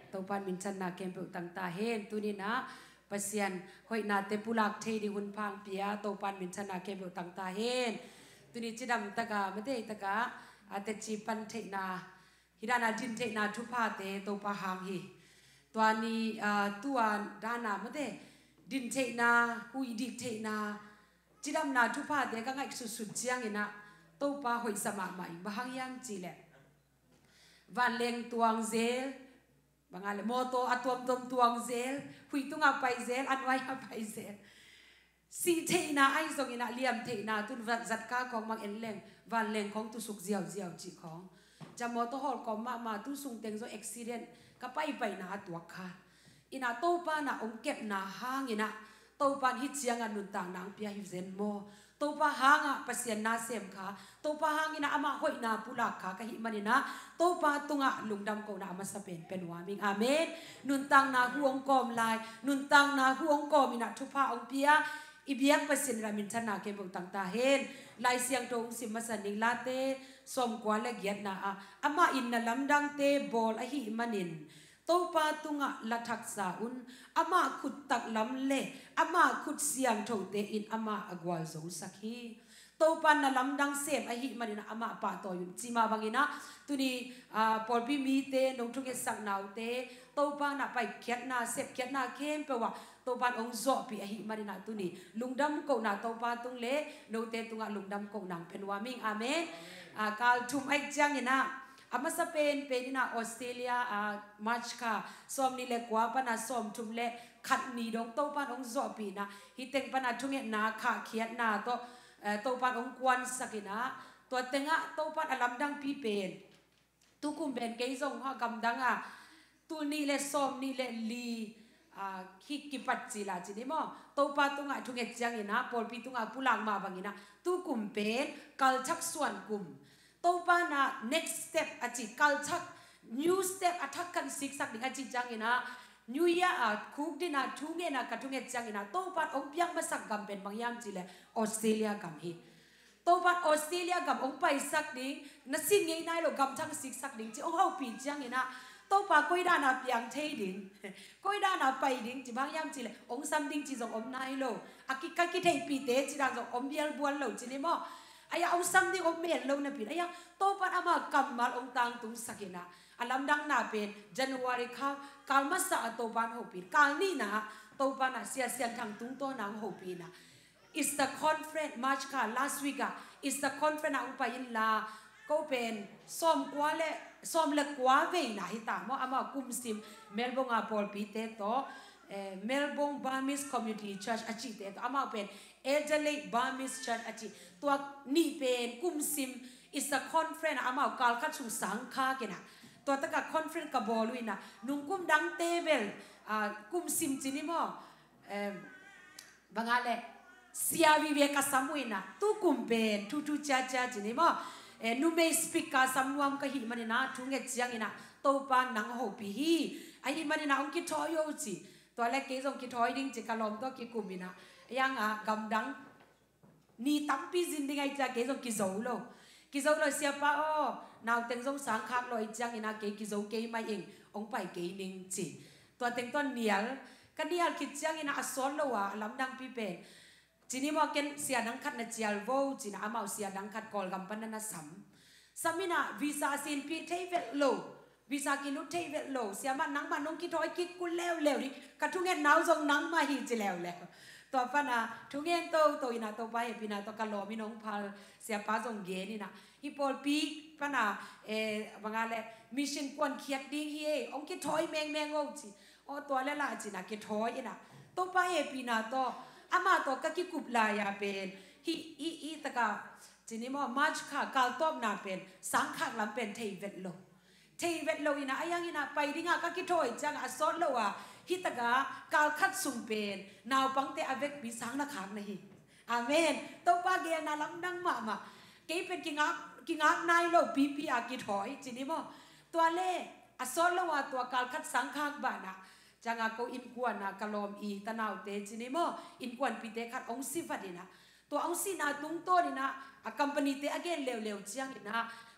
ตัวปานมินชันนาเกมเปิลต่างตาเห็นตัวนี้นะปัสยันหอยนาเตปุลักเทดิหุนพังเปียตัวปานมินชันนาเกมเปิลต่างตาเห็นตัวนี้จิดำตะกาไม่ได้ตะกาอาเตจิปันเทนาฮิดานาจินเทนาทุพาเตตัวปะหางฮีตัวนี้ตัวดานาไม่ได้ดินเทนาหุยดิเทนาจิดำนาทุพาเตก็ง่ายสุดๆเจียงนะตัวปะหอยสมาใหม่บางยังจีแหละวันเลงตวงเซลบางอะไรโมโตอัตวมตวงเซลหุยตุงอาไปเซลอันไว้อาไปเซลสีเทนาไอซงอินาเลียมเทนาตุนจัดการของมังเอ็นเลงวันเลงของตุสุกเจียวจีของจะโมโตฮอลก็มาตุสุงเต็งโซเอ็กซิเดนก็ไปนาตัวค่ะอินาโตปานาองเก็บนาหางอินาโตปานฮิตเชียงอันนุนต่างนางเปียฮิเซนโมตัวปะหางปัสยันนาเซมค่ะตัวปะหางอินะอามาหอยนาปุลักค่ะกะหิมันอินะตัวปะตุงะลุงดำโกนามาสเปนเป็นวามิงอาเมนนุนตังนาห่วงกอมลายนุนตังนาห่วงกอมินะทุพาองเปียอิเบียกปัสยันรามินชนะเกมต่างตาเห็นลายเสียงตรงสิมาสันนิลาเตสมกว่าละเกียดนาอามาอินนาลำดังเตบอลอหิมันินตัวปาตุงะละทักษาอุนอามาขุดตักลำเล่อามาขุดเสียงโถเตอินอามาอากวาลโซสักฮีตัวปานนาลำดังเสพอหิมันนะอามาปาต่อยุนจีมาบางอินะตุนีปอลปีมีเตนงทุกเกสักนาวเตตัวปานน่ะไปเขียนนาเสพเขียนนาเข้มเปว่าตัวปานองโซปีอหิมันนะตุนีลุงดำกูนาตัวปานตุงเล่โนเตตุงะลุงดำกูนางเป็นวามิงอาเมนกาลทุมไอจังอินะอามาสเปนเป็นนะออสเตรเลียมาร์ชค่ะซ้อมนี่เล็กกว่าปนะซ้อมทุมเล็กขัดนีดงโตปานองโซปีนะฮิเต็งปนะทุงเงนาขาเขียนนาตัวปานองกวนสักินะตัวเต็งะตัวปานอลัมดังปีเป็นตุกุมเป็นเกยซงฮะกำดังตัวนี่เล็ซ้อมนี่เล็ลีฮิกิปัจจิลาจินี่มั้งตัวปานตุงะทุงเงจังอินะปอลปีตุงะปุลังมาบังอินะตุกุมเป็นกัลชักส่วนกุมตัวปานะ next step อาจิกัลชัก new step อัทักกันสิกสักดิ่งอาจิจังอินะ new year คุกดินะทุงเงนะกัทุงเงจังอินะตัวปานองเปียงมาสักกำเป็นบางยามจิเลออสเตรเลียกำฮิตัวปานออสเตรเลียกำองไปสักดิ่งนัดสิ่งง่ายๆเรากำชักสิกสักดิ่งจิองเขาปีจังอินะตัวปานก้อยด้านาเปียงเทดิ่งก้อยด้านาไปดิ่งจิบางยามจิเลองซัมดิ่งจิจงอมนายโลอากิกากิเทปีเตจิดังจงอมเบียลบัวโลจินี่มั้งอายาองซัมดิ่งอมเมลโลนะปีอายาตัวปานอามากำมาองตังตุงสักินะอาลัมดังนาเป็นจันวารีข้าวกาลมาสะตัวปานหูปีกาลนี่นะตัวปานเสียทางตุงตัวนางหูปีนะ is the conference March ค่ะ last week is the conference อุปยินลาก็เป็นซ้อมกว่าและซ้อมเล็กกว่าเวนะฮิตามออามากุมซิมเมลบงอาปอลปีเตโตเมลบงบามิสคอมมูนิตี้เชิร์ชอาจิเตโตอามาเป็นเอเดเลดบามิสเชิร์ชอาจิตัวนี่เป็นกุมซิม is the conference อามากาลคัดสุสังคาเกนะตัวตะกับคอนเฟรนซ์กับบอลุยนะนุ่งกุมดังเตเบลกุมซิมจินิมอบางอะไรเสียวิเวกสมุยนะตุกุมเป็นทุจ้าจินิมนุ่มเมสปิกาสมวมกะหิมันนะทุงเงจียงนะตัวปานนังหูปีฮีไอหิมันนะองคิดทอยอยู่จิตัวแรกเกยส่งคิดทอยดิ้งจิกะลอมตัวกิกุมินะยังกำดังนี่ตั้มปีจินดิ้งไอจ้าเกยส่งกิโซโลเสียป้านาเต็งสงสารคักลอยจังอินาเกกิโซเกยมาเององไปเกยนิงจีตัวเต็งต้นเนียลกันเนียลคิดจังอินาสอนโลวะลำดังปีเป็นจีนี่มาเก็นเสียดังคัดนะเจียลโวจีน่าอามาเสียดังคัดกอลกัมปันนันซ้ำมินะวีซ่าสินปีเทเวลโลวีซ่ากินุเทเวลโลเสียมันนังมันน้องคิดถอยคิดกุลเลวดิกระทุ่งเงินหนาวทรงนังมาหิจิแล้วตัวปนะทุกเงินโตอินาตัวไปปีนาตัวกะโลมิน้องพาเสียป้าทรงเกนี่นะฮิปโปปีปนะบางอะไรมิชชั่นกวนเขียดดิ้งเฮองคิดถอยแมงโง่จีตัวเล่ละจีนะคิดถอยนะตัวไปปีนาตัวอามาตัวก็คิดกุบลายาเป็นฮิตะกาจีนี่มั้งมาร์ชค่ะกาลตอบนาเป็นสังขารลำเป็นเทเวตโลอินะอายังอินะไปดิ้งก็คิดถอยจังสอนโลวะฮิตะกากาลคัดสุ่มเป็นนาวปังเตอเวกปีสังนักขังนี่อาเมนตัวป้าเกียนาลำดังมาเกยเป็นกิงักนายโลปีอากิถอยจีนี่มั้งตัวเล่สอนโลวะตัวกาลคัดสังขารบ้านะจังก็อินกวนนะกะลอมอีตะนาวเตจินี่มั้งอินกวนปีเตคัดองซิฟัดนะตัวองซินาตุงโตนี่นะคัมปานีเตอเกนเลวๆจังนะ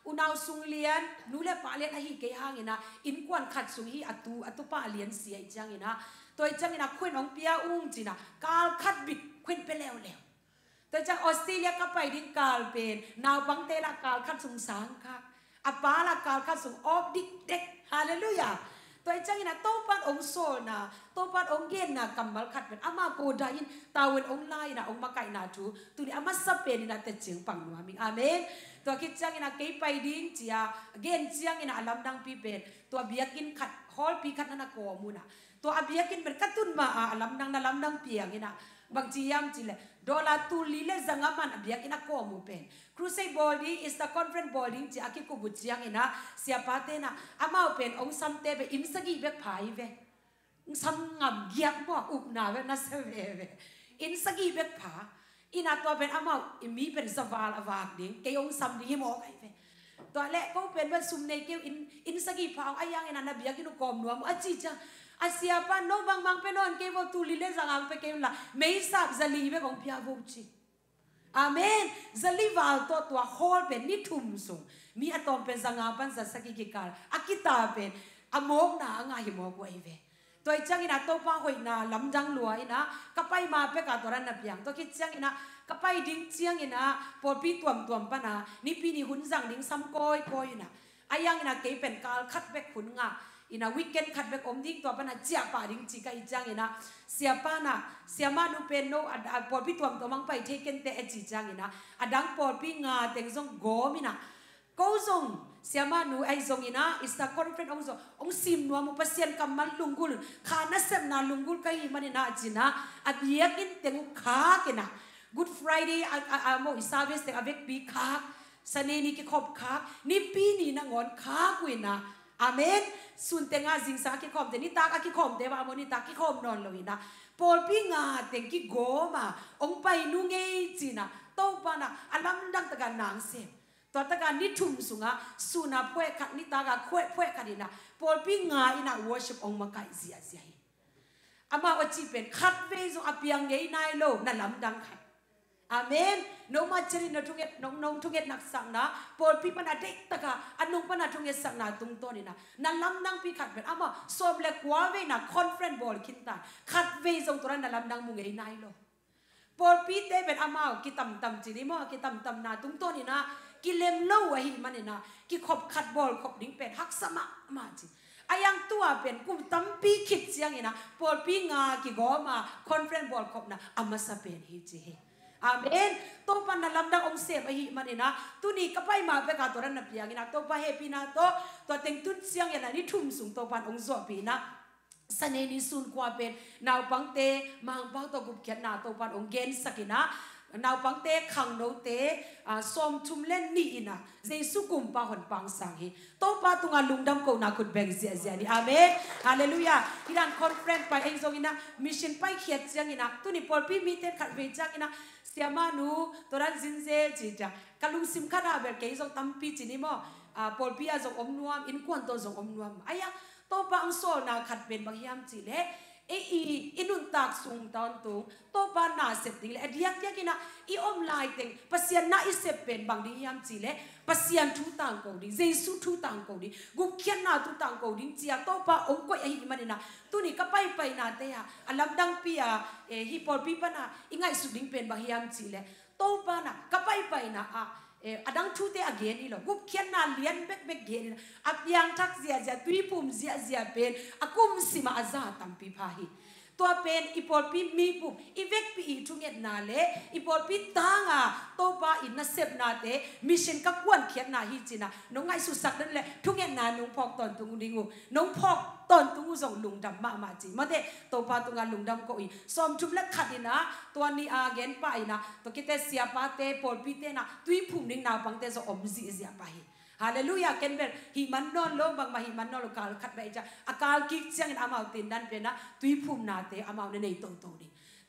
อุณาวสุงเลียนนูเลปาเลียนอาฮีเกยหางอินะอินกวนขัดสุงฮีอัตุปาเลียนเสียจังอินะตัวจังอินะควนองเปียอุ้งจีนะกาลขัดบิดควนไปแล้วตัวจังออสเตรเลียก็ไปดิ้งกาลเป็นนาวบังเตละกาลขัดสุงสังค่ะอาปาละกาลขัดสุงออบดิกเด็กฮาเลลูยาตัวจังอินะโตปัดองโซนะโตปัดองเกนนะกัมบัลขัดเป็นอามาโกดายินตาเวนองไลนะองมาไกนาทูตัวนี้อามาสเปนินะเตจิงปังนัวมิงอาเมนตัวคิดจังอินะเกยไปดิ้งจียเกนจียงอินะอลัมดังปีเป็นตัวเบียกินขัดฮอลปีขัดนันโกมูนะตัวอาเบียกินเป็นกัตุนมาอลัมดังนาลัมดังเปียงอินะบางจียามจีเลดอลาตูลีเลจังอามันอาเบียกินโกมูเป็นครูเซบอลดิ้งอิสตาคอนเฟรนซ์บอลดิ้งจีอากิคุบุจียงอินะเสียปาเตนะอามาเป็นองซัมเตเบอินสกีเบกพายเวซัมงามเกียกบ่อุบนาเวนัสเวอินสกีเบกพาอินาตัวเป็นอามามีเป็นสวาลอวากดิ้งเกยองซัมดิ้งหมอกไอเวตัวเล็กก็เป็นว่าซุมในเกี่ยวอินสกีพาวอายังอินานาเบียกินุกอมนัวมุอาจิจังอาเซียปันโนบางเป็นนอนเกี่ยวตูลิเลจังอังไปเกี่ยวละไม่ทราบจะลีเบของพิอาโวจิอาเมนจะลีวาลตัวฮอลเป็นนิทุมส่งมีอะตอมเป็นจังอาปันสัสกิกิกาลอากิตาเป็นอโมกนาง่ายหมอกไว้เวตัวจังอินาโตป้าหอยนาลำจังลัวอินะก็ไปมาเปกาตัวนั้นนับยังตัวคิดจังอินะก็ไปดิ้งเจียงอินะพอปีตัวปนานี่ปีนี้หุ่นจังดิ้งซ้ำก้อยนะอายังอินะเกยเป็นกาลคัดเบกหุ่นงาอินะวิกเกนคัดเบกอมดิ้งตัวปนาเจียป่าดิ้งจีกาอีจังอินะเสียป้านะเสียมานูเป็นโนพอปีตัวมังไปเทเกนเตอจีจังอินะอดังพอปีงาเต็งซงโกมินะก็ซงเสียมานูไอซงอินะอิสตาคอนเฟรนองซงองซิมนัวมุปัสเซียนกัมมันลุงกุลขานัสเซมนาลุงกุลก็ฮิมันนะจีนะอับเยกินเต็งขากินะGood Friday โมอิสาเวสเตอเวกปีขาสเนนี่กิขอบขานี่ปีนี้นะงอนขากุยนะอาเมนสุนเตงาจิงสากิขอบเตนี่ตากิขอบเตว่าโมนี่ตากิขอบนอนเลยนะพอปีงาเต็งกิโกมาองไปนุงเอจีนะโตปานะอัลลัมดังตะการนางเซตัวตะการนิทุมสุงะสุนาพ่วยขัดนิตากาพ่วยขัดนี่นะพอปีงาอินะ worship องมาไกเสียอามาอจิเป็นขัดเวซงอเปียงเงยนายโลนั่นลำดังขัดอาเมนน้องมาเจริญทุ่งเอ็ดน้องทุ่งเอ็ดนักสังนะปอดพี่ปนัดเด็กตะกาอันน้องปนัดทุ่งเอ็ดสังนะตุงโตนี่นะนั่นลำดังพี่ขัดเป็นอามาสอบเล็กว่าเวนะคอนเฟรนซ์บอลคินตาขัดเวซงตัวนั้นนั่นลำดังมุงเงยนายโลปอดพี่เตเป็นอามากิตำจีนี่มั้งกิตำนะตุงโตนี่นะกิเลมโลวะหิมันนี่นะกิขบขัดบอลขบดิ้งเป็นฮักสมะมาจีอายังตัวเป็นกุมตั้มปีคิดเสียงนี่นะปอดปีงากิโกมาคอนเฟรนซ์บอลขบนะอามาสเปนฮิจิอาเมนโตปันนัลลัมดังองเสบหิมันนะตุนี่ก็ไปมาเปกาตัวนั้นนับยังนะโตปะเฮปีนะตัวเต็งตุนเสียงอย่างนี้ทุ่มสูงโตปันองโซปีนะสเนนิสุนกว่าเป็นนาวปังเตมังปังตัวกุบเขียนนาโตปันองเกนสักินะนาวปังเตขังโนเตสมทุมเล่นนี่นะเจสุกุมปะหนปังสังฮีโตปะตุงาลุงดำโกนาคุณแบ่งเสียนี่อาเมนฮาเลลูยาที่ด้านคอนเฟรนซ์ไปเองทรงอินะมิชชั่นไปเขียนเสียงอินะตุนี่พอพี่มีเตขัดเวจังอินะเสียมานูตัวนั้นจินเซจีจ้ะกลุงซิมคาราเบลเกยส่งตั้มปีจีนี่มั้งพอพี่อาส่งอมนวมอินควนตัวส่งอมนวมอายะโตปะอังโซนาขัดเป็นบางยามจีเล่อินุนตักสุงตอนตุงโตปานาเสพติงเลยเดียกกินะอีอมไลน์ติงปัสยานาอิเสพเป็นบางดียามจีเล่ปัสยานทุตังกูดิเจสุทุตังกูดิกุเขียนนาทุตังกูดิจีอาโตปาองก็ยังมันนะตุนี่ก็ไปนาเตะอัลลัมดังปีอาฮิปอลปีปนะอิงไงสุดิงเป็นบางยามจีเล่โตปานะก็ไปนะอดังทุเตอเกนี่หรอกุเขียนนาเลียนเบกเกนี่อับยังทักเสียตุยปุ่มเสียเป็นอากุมสิมาอาซาตัมปีพาหิตัวเป็นอีพอลปีมีปุ่มอีเวกปีอีทุ่งเอ็ดนาเล่อีพอลปีตางอ่ะโตปาอินนัสเซบนาเตมิชชั่นกับกวนเขียนนาฮิจินะน้องไงสุสักนั่นแหละทุ่งเอ็ดนาน้องพอกตอนตุงดิงูน้องพอกตอนตุงส่งลุงดำมาจีมาเตโตปาตุงานลุงดำก็อีสอมชุบเล็กขัดนะตัวนี้อาเกนไปนะตัวคิดแต่เสียปาเตพอลปีเตนะตุยปุ่มนิ่งนาบังเตจะอมซีเสียไปฮาเลลูยาเกนเบลฮิมันนอนโลบังมาฮิมันนอนโลกาลขัดไปจ้ะอากาลกิจเสียงอามาตินดันเป็นนะตุยพุ่มนาเตอามาในโตดิต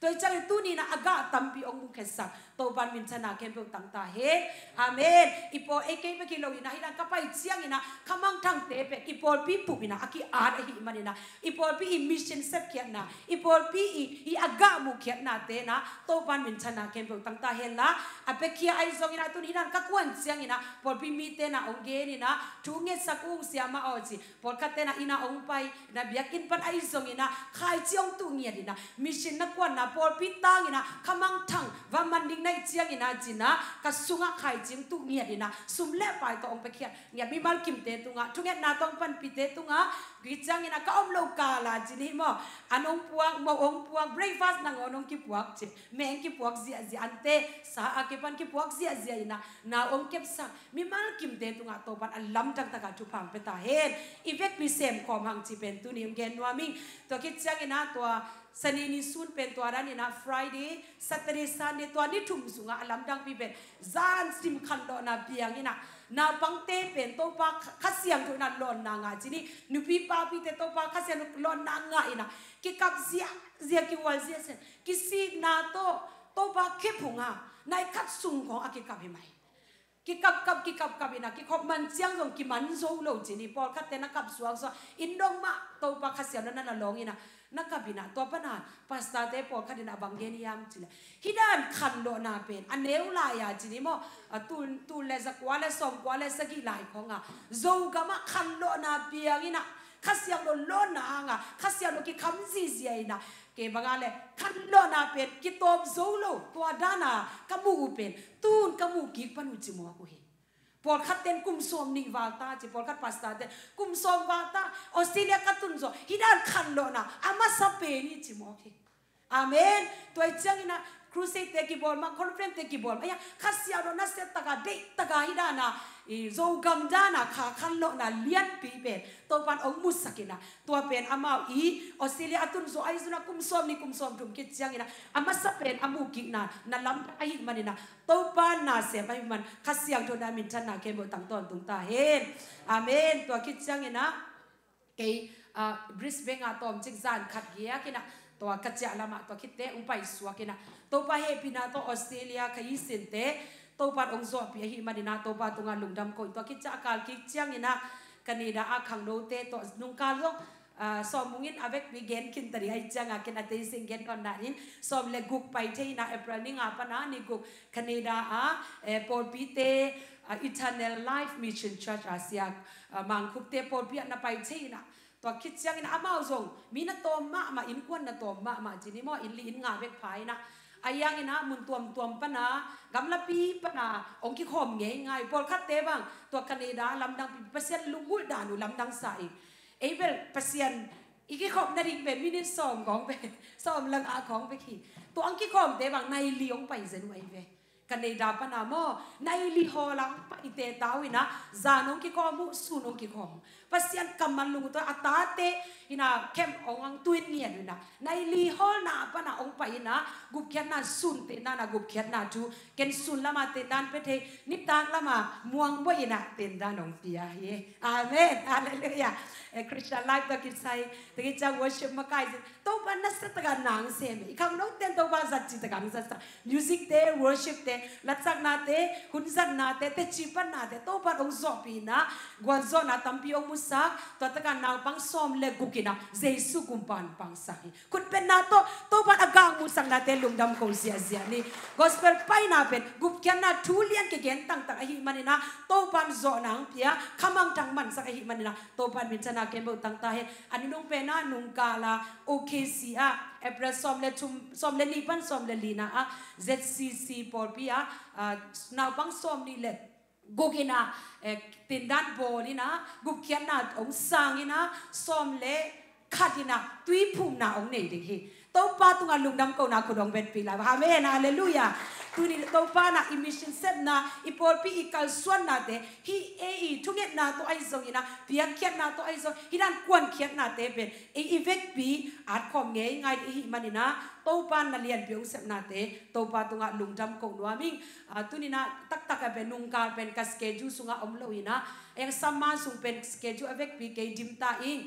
ตัวจังตุนี่นะอากาตัมปีองมุขสักตัวปันมินชนะเก็บเบลต่างตาเฮอาเมนอีพอเอเก็บไปกิโลอินะฮิรันกับไปเชียงอินะขมังทั้งเตะเป็ดอีพอปีปุบินะอากิอาร์ฮิมันนะอีพอปีอีมิชชั่นเซฟเขียนนะอีพอปีอีอากามุขเขียนนะเตนะตัวปันมินชนะเก็บเบลต่างตาเฮละอาเปคียไอซองอินะตุนี่นั่นกักวนเชียงอินะพอปีมีเตนะองเกนี่นะทุ่งเงสักอุ้งเสียมาเอาจีพอคัดเตนะอินะองไปนะเบียกินปันไอซองอินะขายเชียงตุงเงียดินะมิชชั่นนักวนนะพอปีตั้งอินะขมังทั้งว่ามันดิ้งในเชียงอินะจีนะกัสุงะขายเชียงตุงเงียดินะสุมเล่ไปตัวองไปเขียนเงียมีมาลกิมเตตุงะทุ่งเงนาต้องปันปีเตตุงะกิจังอินะก็อมโลกาลาจีนี่มั้งอันองพวงมองพวง breakfast นั่งอนองกิพวกจีแมงกิพวกเสียอันเตสาอาเก็บันกิพวกเสียอินะนาองเก็บสักมีมาลกิมเตตุงะตัวปันอันล้ำจังตะการจุพังเปตาเฮนอีเวกมีเซมคอมหังจีเป็นตุนิมเกนวามิงตัวกิจังอินะตัวสนีนิสุนเป็นตัวนั้นนี่นะ Friday Saturday Sunday ตัวนี้ทุ่มสูงอ่ะลำดังปีเป็นจานซิมคันโดนาเบียงนี่นะนาปังเตเป็นตัวปาคัสเซียงตัวนั้นหล่นนางอ่ะทีนี้นุปีปาปีเตตัวปาคัสเซียงหล่นนางอ่ะอีนะกิกับเสียกิวอลเสียเซนกิซีนาตัวปาเก็บผงอ่ะนายคัดซุงของอากิกับให้ไหมกิกับอีนะกิขบมันเสียงของกิมันโซโลจีนี่พอคัดเตนักกับสวงสวอินดงมาตัวปาคัสเซียงนั้นน่ะลงอีนะนักกับบินะตัวปนาปัสตาเตปอคัดินาบังเกนิยามจิเลฮิดานขันโลนาเป็นอันเนวลายาจินิโมตูเลสกวาเลสอมกวาเลสกิลายของอ่ะโจกามะขันโลนาเปียงินะข้าเสียงโลโลนางอ่ะข้าเสียงโลกิคำซีเซียนะเก็บงานเลยขันโลนาเป็นกิโตบโจโลตัวดานากามูเป็นตูนกามูกิปนุจิมัวกุเฮพอคัดเต็นกุมสมนิวาตาจีพอคัดปัสตาเต็นกุมสมวาตาออสเตรเลียคัดตุนโซฮิดานขันโลนาอามาสเปนี่จิโมเคอาเมนตัวเจ้าอินะครูเซตเตกิบอลมาคอนเฟรนเตกิบอลไอ้ยข้าเสียโดนัสเซตตะกาเดตะกาฮิดานะโจกัมดานะขาขันโลนาเลียนปีเป็นตัวปันองมุสกินะตัวเป็นอามาอีออสเตรเลียตุนโซไอซุนะกุมสมนี่กุมสมถุงกิจเจ้าอินะอามาสเปนอามูกินะนั่นลำไอมันนี่นะตัวปันน่าเสียไปมันข้าเสียงโดนามินชันนาเกมตั้งต้นตุงตาเห็นอาเมนตัวกิจเจ้าอินะเกย์บริสเบงอาตอมจิกซานขัดเกียกินะตัวกัจจาลามาตัวคิดเตอุปไปสวกินะตัวปะเฮปินาตัวออสเตรเลียขยี้สินเตตัวปัดองค์สวปีหิมาดินาตัวปัดตรงงานลุงดำโกยตัวคิดจะอาการคิดเจียงนี่นะกันนี่นะอาขังโนเตตัวนุงการลงสอมมุงินอเวกวิเกนคินตรีให้จังอากินอาเตสิงเกนก่อนหน้านี้สอมเลกุกไปเทนะเอเปรนิ่งอาปนานิกุกกันนี่นะปอลปีเตEternal Life Mission Church อาเซียมังคุปเตปอลปีนะไปเทนะตัวคิดยังอินอามาส่งมีนัตโตมาอินควนนัตโตมาจีนี่มออินลีอินงาเวกไผ่นะอายังอินะมุนตัวปนะกำลับปีปนะองค์กิขมเงยง่ายพอคัดเตบังตัวกันนี่นะลำดังเปอร์เซ็นต์ลุงกุดานุลำดังใส่เอเวลเปอร์เซ็นต์อีกขมนาฬิกาแบบมินิสอมของไปสอมลังอาของไปขี่ตัวองค์กิขมเตบังในเลี้ยงไปเซนไว้เวกันในดาปนาโมในลิฮอลังไปเตตาวินะจานองกิขมุสุนองกิขมปัสยันกำมันลุงตัวอัตาเตอินะเข้มองตุนเนียนวินะในลิฮอลนาปนาองไปนะกุบเขียนนาสุนเตนากุบเขียนนาจูเกนสุนละมาเตดานเปเทนิตากละมาม่วงบ่ยนะเตนดานองเปียเยอาเมนฮาเลลูยาคริสเตียนไลฟ์ตะกิดใส่ตะกิดจะวอร์ชิปมาไกด์ตัวปันนัสตะกันนางเซมอีกครั้งน้องเต้นตัวปันสัจจิตะกันสัจมิวสิกเตวอร์ชิปเตลัดสักนาเตหุ่นสักนาเตเตชิปันนาเตตัวปันองซอปีนะกวนซอนาตัมพิองมุสักตัวตะกันนางปังซอมเลกุกินะเจสุกุมปันปังสักคุณเป็นนาตัวปันอากางมุสักนาเตลุงดำโคเซียเซียนี่กอสเปลไปนาเป็นกุบเขียนนาทูเลียนเกเกนตั้งอหิมันนะตัวปันซอนางเปียขมังจังมันสักอหิมันนะตัวปันมินชนาเกมเบตั้งตาเฮอันนี้นุ่งเป็นนะนุ่งกาลาโอเคซีอะเอเปรสซอมเลชุมซอมเลลีปันซอมเลลีนะอะ ZCCC ปอร์ปีอะนาบังซอมนี่เลกุกินะตินดันโบนี่นะกุกเขียนนะองสังนี่นะซอมเลขัดนะตุยพุ่มนะองเนี่ยดิเฮตัวป้าตุงอาลุงดำกูนะคุณองเป็นปีละฮาเมนฮาเลลูยาตุนี่ตัวป้านะอิมิชันเซตนะอีพอลปีอีกัลส่วนนะเตฮีทุกอย่างนะตัวไอซองนะเพียงเขียนนะตัวไอซองฮีดันกวนเขียนนะเตเป็นอีเวกปีอาจคอมเงยง่ายอีมันนี่นะตัวป้านะเรียนเพียงเซตนะเตตัวป้าตุงอาลุงดำกูนัวมิงตุนี่นะตักเป็นนุงการเป็นกัสเกจูสุงอาอมโลยนะยังสามารถส่งเป็นสเกจูเอเวกปีเกดิมตาอิง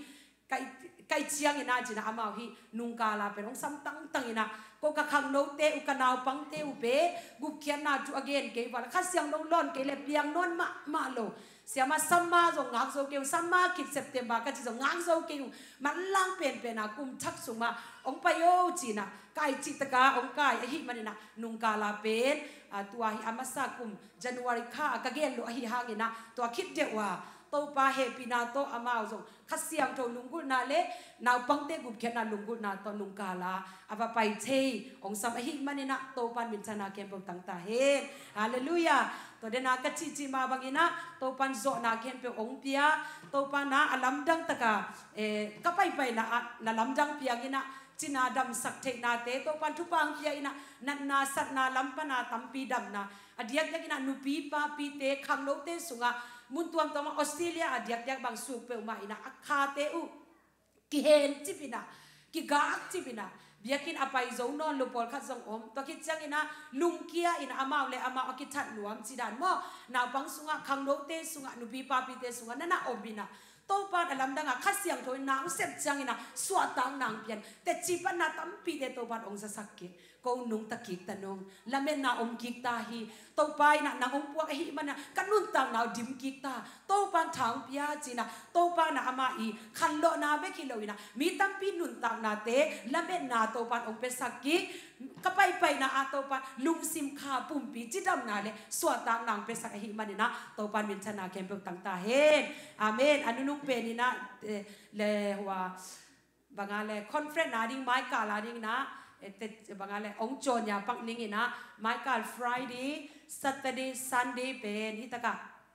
ไก่เชียงอินาจีน่ะอามาฮีนุงกาลาเป็นองซ้ำตั้งอินะก็กะขังโนเตอุกนาวปังเตอุเปกุเขียนนาจูอเกนเกวันข้าเสียงน้องล้อนเกเล็บเลียงนนมาโลเสียมาซัมมาจงงางโซเกวซัมมาคิดเซปเทมบาก็จะจงงางโซเกวมันล่างเป็นนะกุมทักสุมาองปโยจีน่ะไก่จิตกาองไก่ฮิมันนะนุงกาลาเป็นตัวฮิอามาสากุมจันวาริค่ากะเกนโลฮิฮางินะตัวคิดเดว่าโตปาเฮปินาโตอามาจงข้าเสียงโตลุงกุนาเลนาวปังเตกุเขียนนาลุงกุนาตนุงกาลาอาบไปเทองซัมฮิมันนะโตปันมินชนาเกมปตั้งตาเฮฮาเลลูยาตัวเดนักจิมาบางอินะโตปันโซนาเกมเปองเปียโตปันนะอลัมดังตะกาก็ไปนะลัมดังเปียกินะจินาดำสักเทนาเตโตปันทุปังเปียอินะนันนาสัตนาลัมปนาตัมปีดำนะอดียกกินะนุปีปาปีเตคังโลเตสุงามุนตัวมตัวมาออสเตรเลียอดียกบางสุกเปลมาอินะอักคาเตอุกิเฮนจิปินะกิกากจิปินะเบียกินอภัยโจนอนลูปอลขัดจงอมตัวคิดจังอินะลุงเกียอินะอามาเลอามาอกิทัดหลวมจีดานมอนาวปังสุงาคังโลเตสุงานุปีปาปีเตสุงานั่นน่ะอบินะโตปานอลัมดังคัดเสียงโถยนางเสพจังอินะสวดตังนางเพียนแต่จีปันนาตั้มปีเตโตปานองค์สักเกก็นุ่งตะกิกตะนงละเมนนาอมกิกตาฮีโตไปนะนางอมพวกฮีมันนะกันนุ่นตังนาวดิมกิกตาโตปานทางพิยาจีนะโตปานนะอามาอีคันโลนาเบกิโลวินะมีตั้มปีนุ่นตังนาเตละเมนนาโตปานองเป็นสักกิกก็ไปนะอาโตปานลุงซิมคาปุ่มปีจิดำนาเลสวดตังนางเป็นสักฮีมันนะโตปานมินชนาเกมเปตังตาเฮนอาเมนอนุนุกเป็นนี่นะเลว่าบางอะไรคอนเฟรนซ์นาดิ้งไม้กาลาดิ้งนะแต่บางอะไรองโจนยาปักนิ่งนะไมค์การ Friday Saturday Sunday เป็นฮิตกะ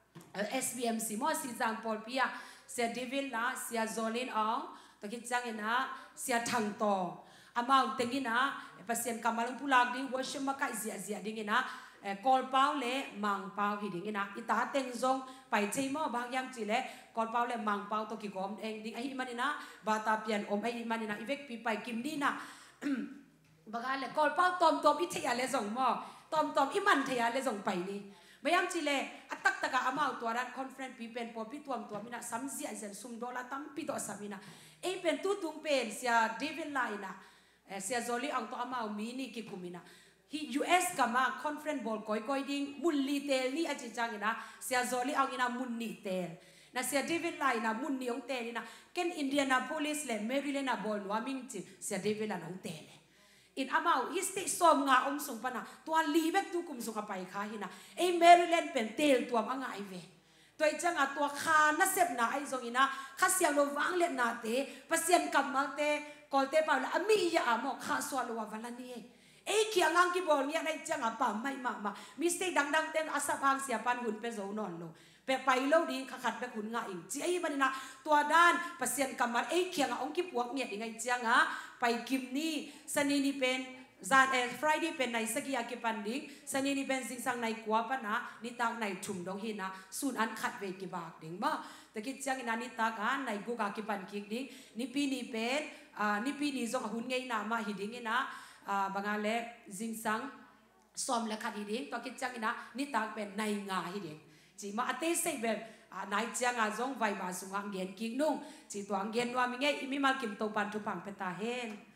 SBMC มอสิจังปอลพิยาเสียดิวิลนะเสียโซลินเอาตะกิจังนะเสียทังโตอามาอุตงินะภาษาคำมาลงพูลากดิ้งว่าชมาไก่เสียดิ้งนะกอลเป้าเล่มังเป้าฮิดิ้งนะอิตาเต็งซงไปเชี่ยมอบางยามจีเล่กอลเป้าเล่มังเป้าตะกิกอมเองดิ้งไอ้มันนี่นะบาตาเปียนอมไอ้มันนี่นะอีเวกปีไปกิมดีนะบางอะไรกอลเป้าตอมอิทยาเลส่งหม้อตอมอิมันทยาเลส่งไปนี่ไม่ยามจีเลอัตตะกะอามาตัวรันคอนเฟรนซ์ปีเป็นพอพี่ตัวมินะซัมเซียเซนซุมโดลาตัมปีตัวสามินะเป็นตุ้งเป็นเสียเดวิลไลนะเสียโซลีอังตัวอามามีนี่กิคุมินะฮี US กับมาคอนเฟรนซ์บอลก้อยดิ้งมุนลีเตลนี่อาจจะจังนะเสียโซลีอังอินะมุนนี่เตลนะเสียเดวิลไลนะมุนนี่องเตลนี่นะเคนอินเดียนาโพลิสเลนเมริเลนาบอลนัวมิงจีเสียเดวิลไลองเตลin amau histi som nga sung pana tua libek tu kum sung apai kha hina Maryland pen tel tuam anga ive toi changa tua kha na sep na ai zong ina khasiang lo wang let na te pasien kamal te kolte pa la ami ya amo kha so lo wa valani khiangang ki bol nya nai changa pa mai ma mistake dang ten asabang siapan hun pe zo non lo pe pai lo ding khat pe hun nga ing chi ai manina tua dan pasien kamal khianga ong ki puak nge ingai changaไปกิมนี่สันนี่เป็นจานFridayเป็นในสกีอากิปันดิ้งสันนี่เป็นสิ่งสังในกัวปนะนิตากในชุมดงหินะสูนอันขัดเวกิบากดิ้งบ่แต่คิดจังอินานิตากันในกุกอากิปันกิกดิ้งนิปีนี่เป็นนิปีนี่จงหุ่นไงนามาหิดิ้งนะบางอะไรสิ่งสังสอมและขัดหิดิ้งตัวคิดจังอินานิตากเป็นในงาหิดิ้งจีมาอัตเตใส่แบบนายจังอาจงไว้บาสุงอังเกียนกิงนุ่งจีตัวอังเกียนว่ามีไงอิมิมากิมโตปันทุปังเปตาเฮน